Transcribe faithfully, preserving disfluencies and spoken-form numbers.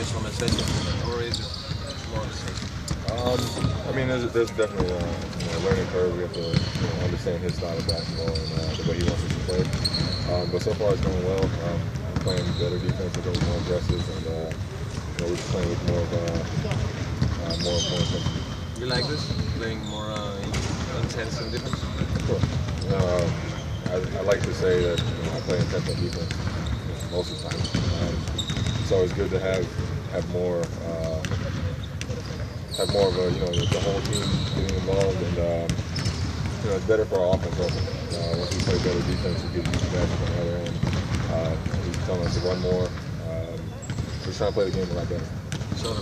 changes from a session, or is it more the same? Um, I mean, there's, there's definitely a you know, learning curve. We have to you know, understand his style of basketball and uh, the way he wants us to play. Um, but so far, it's going well. Um, we're playing better defense, we're getting more aggressive, and uh, you know, we're just playing with more of a uh, more more intensity. You like this, playing more uh, intense and different? Of course. Uh, I, I like to say that you know, I play intense on defense most of the time. Um, it's always good to have have more. Uh, have more of a, you know, the whole team getting involved, and um, you know, it's better for our offense also. Uh, once we play better defense, we get these guys on the other end. Uh, he's telling us to run more. Um, we're just trying to play the game a lot better. So